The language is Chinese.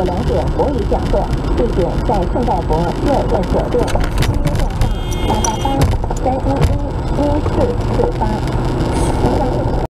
2点国语讲座，地点在圣盖博热宴酒店。